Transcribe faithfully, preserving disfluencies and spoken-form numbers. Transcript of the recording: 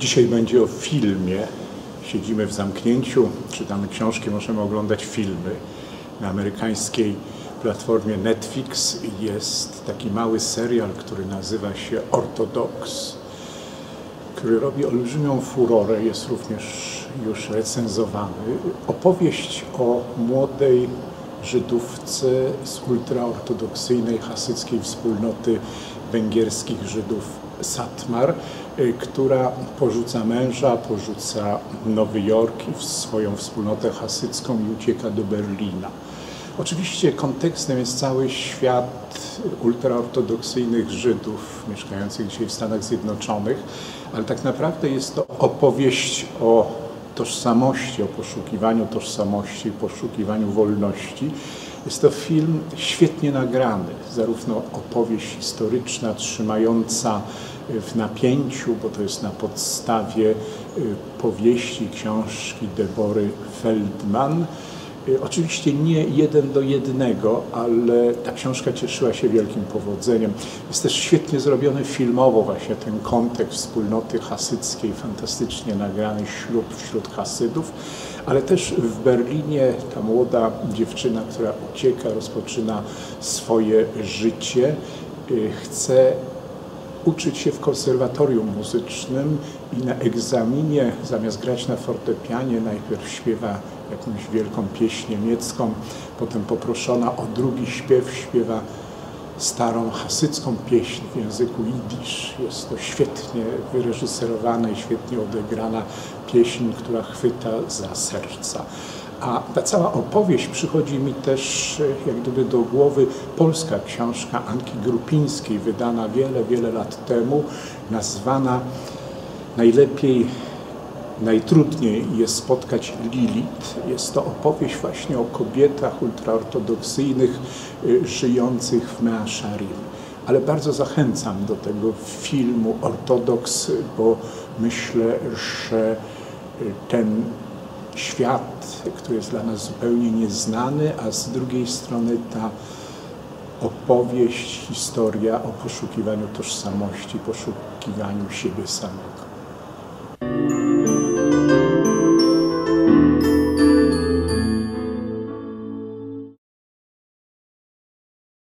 Dzisiaj będzie o filmie. Siedzimy w zamknięciu, czytamy książki, możemy oglądać filmy. Na amerykańskiej platformie Netflix jest taki mały serial, który nazywa się Orthodox, który robi olbrzymią furorę, jest również już recenzowany. Opowieść o młodej Żydówce z ultraortodoksyjnej hasyckiej wspólnoty węgierskich Żydów Satmar, która porzuca męża, porzuca Nowy Jork i swoją wspólnotę hasycką i ucieka do Berlina. Oczywiście kontekstem jest cały świat ultraortodoksyjnych Żydów mieszkających dzisiaj w Stanach Zjednoczonych, ale tak naprawdę jest to opowieść o tożsamości, o poszukiwaniu tożsamości, poszukiwaniu wolności. Jest to film świetnie nagrany, zarówno opowieść historyczna, trzymająca w napięciu, bo to jest na podstawie powieści, książki Debory Feldman. Oczywiście nie jeden do jednego, ale ta książka cieszyła się wielkim powodzeniem. Jest też świetnie zrobiony filmowo właśnie ten kontekst wspólnoty hasyckiej, fantastycznie nagrany ślub wśród Hasydów, ale też w Berlinie ta młoda dziewczyna, która ucieka, rozpoczyna swoje życie, chce uczyć się w konserwatorium muzycznym i na egzaminie zamiast grać na fortepianie najpierw śpiewa jakąś wielką pieśń niemiecką, potem poproszona o drugi śpiew śpiewa starą hasycką pieśń w języku jidysz. Jest to świetnie wyreżyserowana i świetnie odegrana pieśń, która chwyta za serca. A ta cała opowieść przychodzi mi też jak gdyby do głowy polska książka Anki Grupińskiej, wydana wiele, wiele lat temu, nazwana Najlepiej, najtrudniej jest spotkać Lilith. Jest to opowieść właśnie o kobietach ultraortodoksyjnych żyjących w Mea Shearim. Ale bardzo zachęcam do tego filmu Ortodoks, bo myślę, że ten świat, który jest dla nas zupełnie nieznany, a z drugiej strony ta opowieść, historia o poszukiwaniu tożsamości, poszukiwaniu siebie samego.